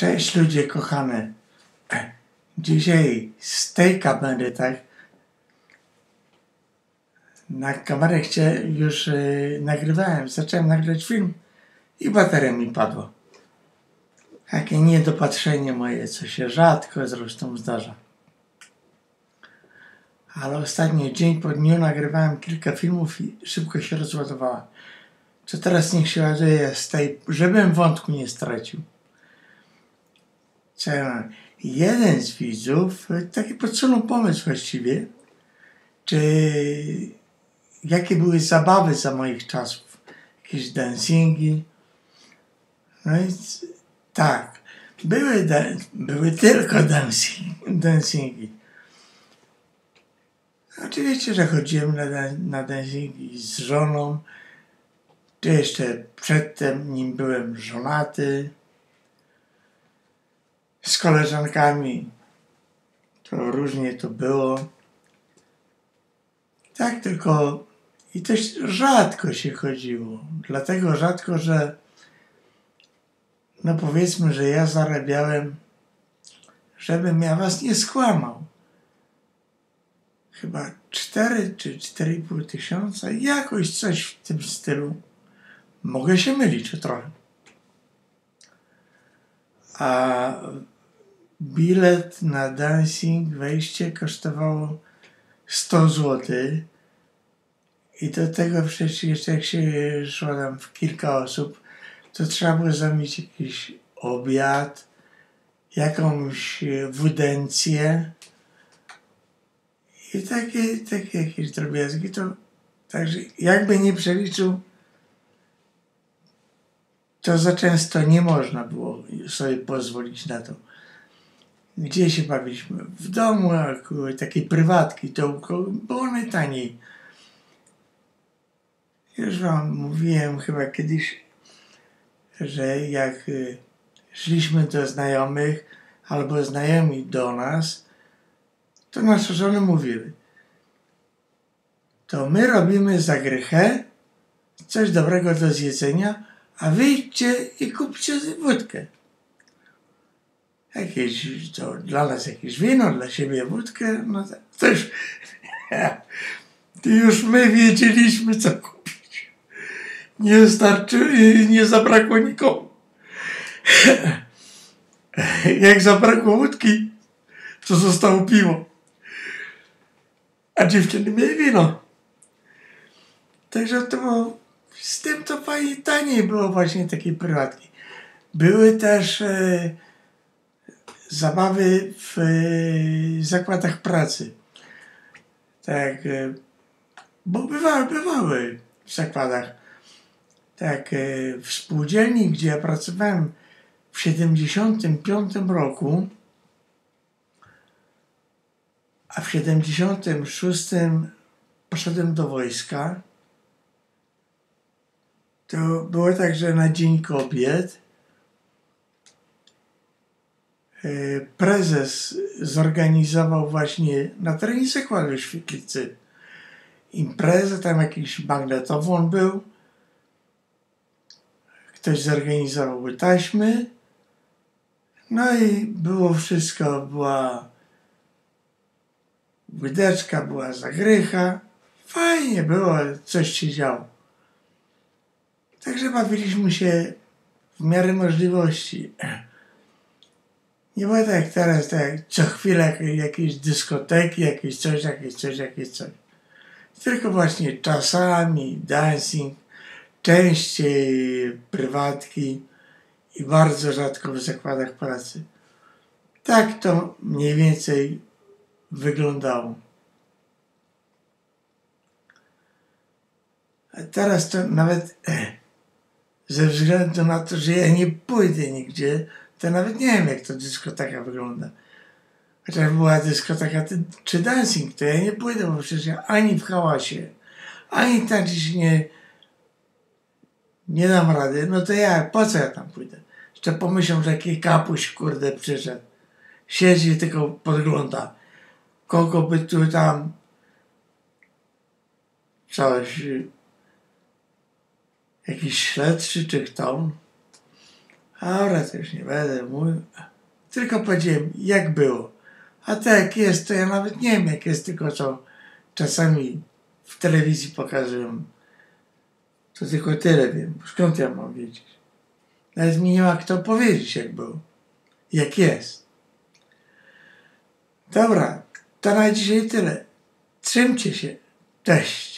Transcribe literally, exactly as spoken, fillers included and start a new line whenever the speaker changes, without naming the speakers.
Cześć ludzie kochane. Dzisiaj z tej kamery, tak? Na kamerę chcia, już yy, nagrywałem, zacząłem nagrać film i bateria mi padła. Takie niedopatrzenie moje, co się rzadko zresztą zdarza. Ale ostatnio dzień po dniu nagrywałem kilka filmów i szybko się rozładowała. Co teraz niech się ładuje z tej, żebym wątku nie stracił. Co ja mam? Jeden z widzów, taki podsunął pomysł właściwie, czy jakie były zabawy za moich czasów. Jakieś dancingi. No i tak, były, były tylko dancing, dancingi. Oczywiście, że chodziłem na, na dancingi z żoną, czy jeszcze przedtem, nim byłem żonaty, z koleżankami. To różnie to było. Tak, tylko i też rzadko się chodziło. Dlatego rzadko, że no powiedzmy, że ja zarabiałem, żebym ja was nie skłamał. Chyba cztery czy cztery i pół tysiąca, jakoś coś w tym stylu. Mogę się mylić o trochę. A bilet na dancing, wejście kosztowało sto złotych. I do tego przecież jeszcze jak się szło tam w kilka osób, to trzeba było zamówić jakiś obiad, jakąś wudencję i takie, takie jakieś drobiazgi. To, także jakby nie przeliczył, to za często nie można było sobie pozwolić na to. Gdzie się bawiliśmy? W domu, takiej prywatki, to było najtaniej. Już wam mówiłem chyba kiedyś, że jak szliśmy do znajomych albo znajomi do nas, to nasze żony mówiły: to my robimy za grychę coś dobrego do zjedzenia, a wyjdźcie i kupcie wódkę. Jakieś, to dla nas jakieś wino, dla siebie wódkę, no to, to już, to już my wiedzieliśmy, co kupić. Nie starczy, nie zabrakło nikomu. Jak zabrakło wódki, to zostało piwo. A dziewczyny miały wino. Także to było, z tym to fajnie taniej było właśnie takiej prywatki. Były też e, zabawy w e, zakładach pracy. Tak, e, bo bywały, bywały w zakładach. Tak, e, w spółdzielni, gdzie ja pracowałem w siedemdziesiątym piątym roku, a w siedemdziesiątym szóstym poszedłem do wojska, to było tak, że na Dzień Kobiet prezes zorganizował właśnie na terenie zakładu Świetlicy imprezę, tam jakiś magnetofon był, ktoś zorganizował taśmy, no i było wszystko, była łydeczka, była zagrycha, fajnie było, coś się działo. Także bawiliśmy się w miarę możliwości. Nie było tak jak teraz, tak jak co chwilę jakieś dyskoteki, jakieś coś, jakieś coś, jakieś coś. Tylko właśnie czasami dancing, częściej prywatki i bardzo rzadko w zakładach pracy. Tak to mniej więcej wyglądało. A teraz to nawet ze względu na to, że ja nie pójdę nigdzie, to nawet nie wiem, jak to dyskoteka wygląda. Chociaż była dyskoteka czy dancing, to ja nie pójdę, bo przecież ja ani w hałasie, ani tak dziś nie, nie dam rady. No to ja, po co ja tam pójdę? Jeszcze pomyślą, że jakiś kapuś, kurde, przyszedł. Siedzi i tylko podgląda. Kogo by tu tam coś, jakiś śledczy czy kto. Dobra, to już nie będę mówił. Tylko powiedziałem, jak było. A tak jak jest, to ja nawet nie wiem, jak jest, tylko co czasami w telewizji pokazują. To tylko tyle wiem. Skąd ja mam wiedzieć? Nawet mi nie ma kto powiedzieć, jak było. Jak jest. Dobra, to na dzisiaj tyle. Trzymcie się. Cześć.